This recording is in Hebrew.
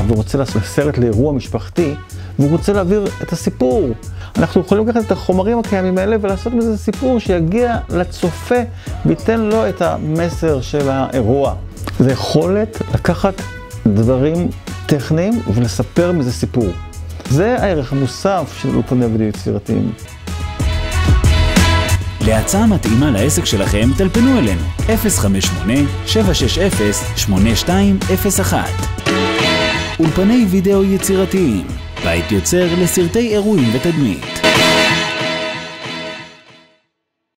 ורוצה לעשות סרט לאירוע משפחתי, והוא רוצה להעביר את הסיפור. אנחנו יכולים לקחת את החומרים הקיימים האלה ולעשות מזה סיפור שיגיע לצופה וייתן לו את המסר של האירוע. זה יכולת לקחת דברים טכניים ולספר מזה סיפור. זה הערך המוסף של אולפני וידאו יצירתיים. להצעה מתאימה לעסק שלכם, טלפנו אלינו 058-760-8201. אולפני וידאו יצירתיים, בית יוצר לסרטי אירועים ותדמית.